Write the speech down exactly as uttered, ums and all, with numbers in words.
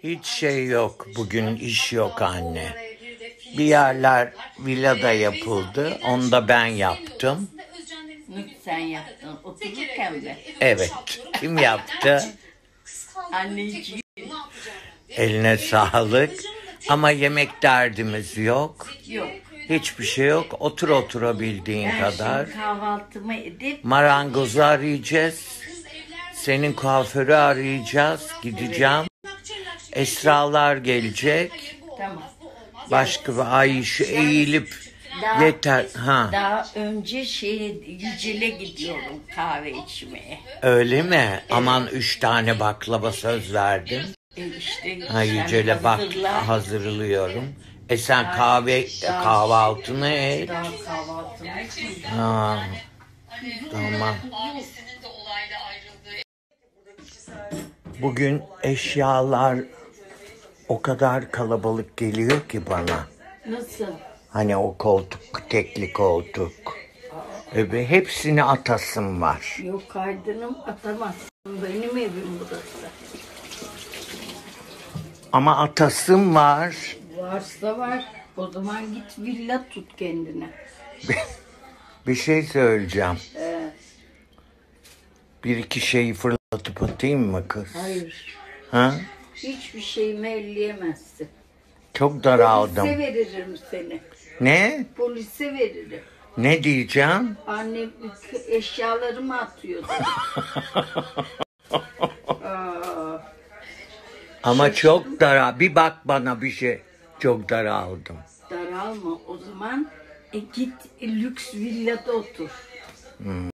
Hiç şey yok. Bugün iş yok anne. Bir yerler villada yapıldı. Onu da ben yaptım. Sen yaptın. Otururken mi? Evet. Kim yaptı? Anneciğim. Eline sağlık. Ama yemek derdimiz yok. Yok. Hiçbir şey yok. Otur oturabildiğin Ben kadar. şimdi kahvaltımı edip Marangozu arayacağız. Senin kuaförü arayacağız. Gideceğim. Esralar gelecek. tamam. Başka bir ay şu eğilip Daha, yeter. Ha. daha önce şey Yücel'e gidiyorum kahve içmeye. Öyle mi? Aman üç tane baklava söz verdim. E işte Ha sen Yücel'e bak hazırla. hazırlıyorum. E sen Daha- kahve daha- kahvaltını et. Daha kahvaltımı Ha. Tamam. Bugün eşyalar o kadar kalabalık geliyor ki bana. Nasıl? Hani o koltuk, tekli koltuk. Ve hepsini atasım var. Yok kaydınım atamazsın. Benim evim burası. Ama atasım var. Varsa var. O zaman git villa tut kendine. Bir şey söyleyeceğim. Ee, Bir iki şeyi fırlatıp atayım mı kız? hayır. Ha? Hiçbir şeyimi elleyemezsin. Çok daraldım. Polise veririm seni. Ne? Polise veririm. Ne diyeceğim? Annem eşyalarımı atıyordu. Aa, Ama çok daral. Bir bak bana bir şey. Çok daraldım. daralma. O zaman e, git e, lüks villada otur. Hmm.